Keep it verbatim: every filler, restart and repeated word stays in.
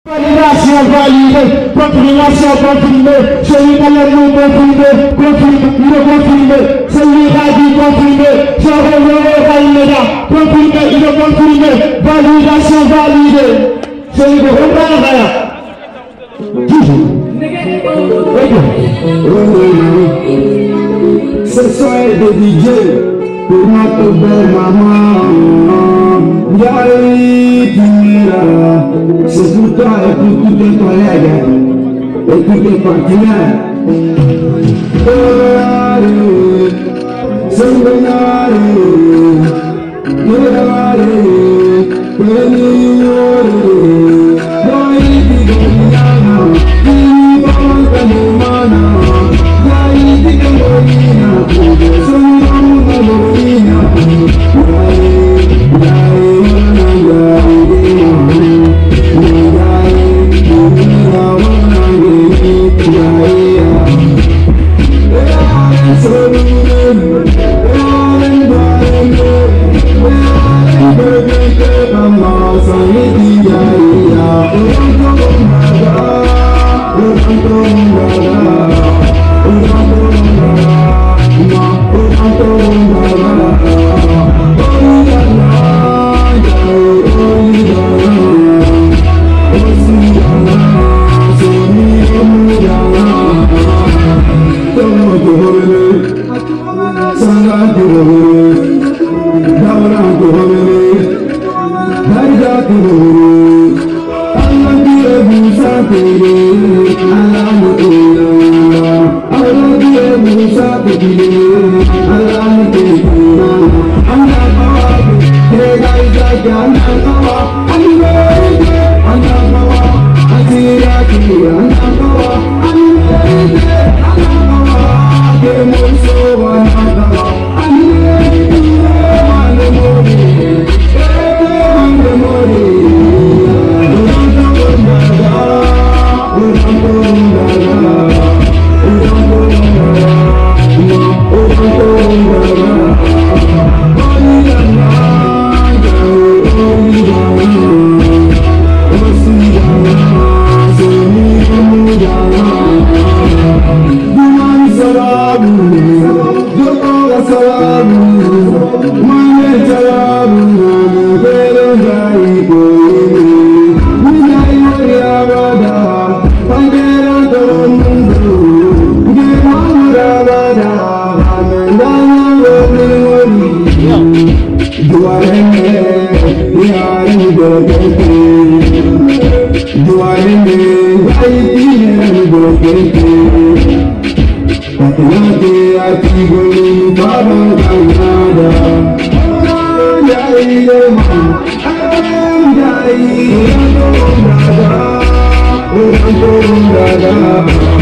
Validation validée, confirmation confirmée, celui qui a le nom confirmé, confirmé, il est confirmé, celui qui a dit confirmé, je reviens validé, confirmé, il est confirmé, validation validée, celui qui a le toujours. Ce soir est dédié pour notre belle maman. Yari Tira, c'est pour toi et pour tous tes collègues et tous tes partenaires. Dada,